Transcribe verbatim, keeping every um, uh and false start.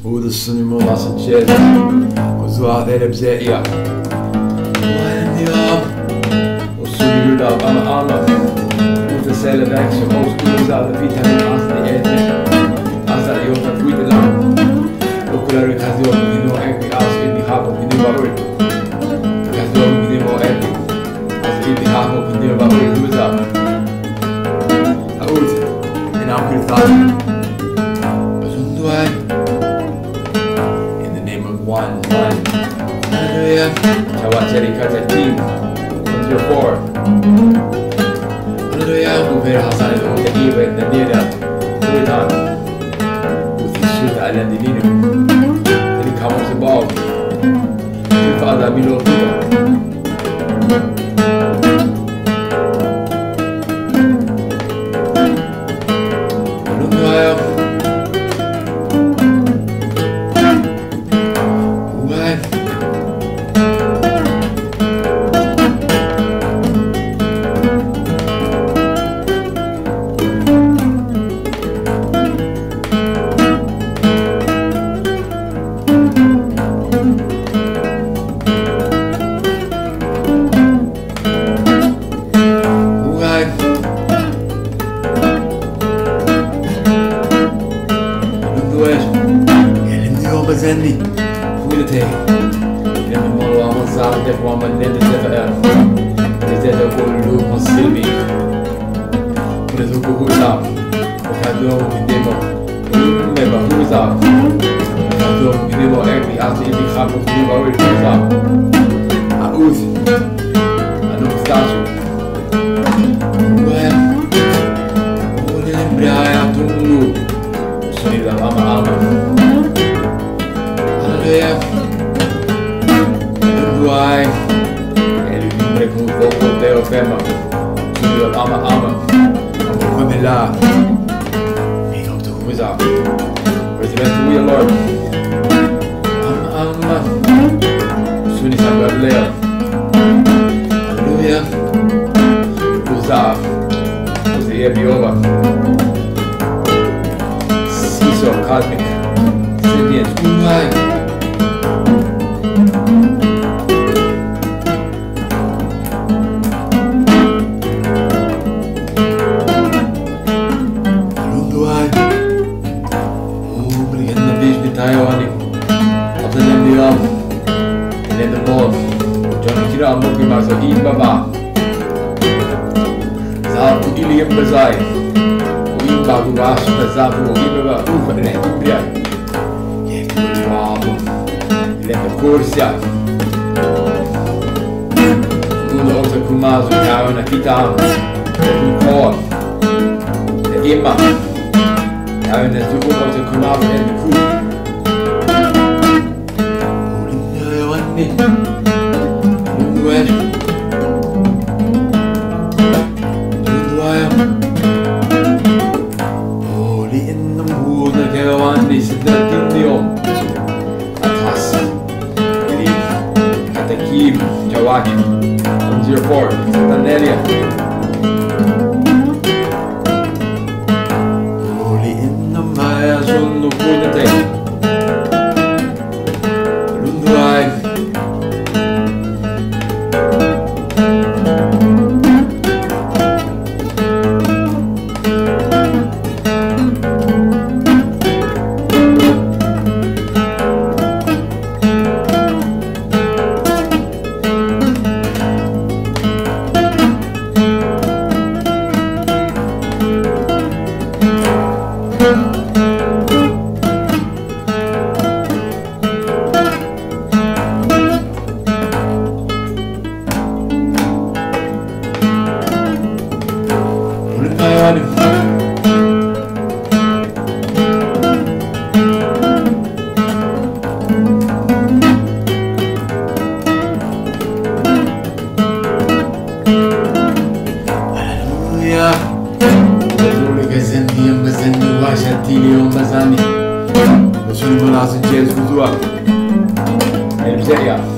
ودسني ملاصن شيء وزوا ذي بزايا وين اليوم وصلوا دا أنا أنا وتسأل ذاك شو وصلوا زاد في تاني أصلي إيه أصلا يوم تفوت الآن وكل ركاز يوم منو أكبر أصل إني خابو منو بقول ركاز يوم منو أكبر أصل إني خابو منو بقول وزاد أقول إن أكل ثاني One, one. Hallelujah. Jawat jadi kata team. One, two, four. Hallelujah. Mubir Hasan itu jadi buat dia dah. Tuhan. Uti sudah ada di sini. Jadi kamu sebab. Kita ada bilo kita. Hallelujah. Zandy, hoe het heet. Ik heb een mooi aan mijn zaal, ik heb een man net de zeven er. Dit is ook een loop van Sylvie. Hoe het ook goed is. Ik ga doen op die demo. Ik ben maar goed is. Ik ga doen op die demo echt niet. Als je die gaat op die demo weer goed is. Ah, goed. Ah, nog staat je. Hoe hem. Hoe de lembraia toen loop. Zo niet dat allemaal allemaal. Hallelujah. Doai. Ele vem com o fogo até o fema. Subiu a ama ama. Vamos ver lá. Vem ao teu coisa. Presidente we Lord. Ama ama. Suni sabablea. Hallelujah. Usa. Usa é biova. Siso cosmic. Sentient. Doai. Taiwan, apa yang dia, ini tempat, jangan kira mungkin masuk ini bapa. Sahabu ini yang besar, ini baru masuk ke sahabu ini bapa, bukan ini dia. Ye, kamu, ini kursia. Untuk orang kumas, kawan kita, kau, emma, kawan itu orang kumas yang kuat. Hallelujah. Hallelujah. Holy in the mood na kawan di sedating diom. Atas. Jadi kata kim jawab. one zero four. Satanelia. Holy in the maya sunu kudate. Hallelujah. Mas ele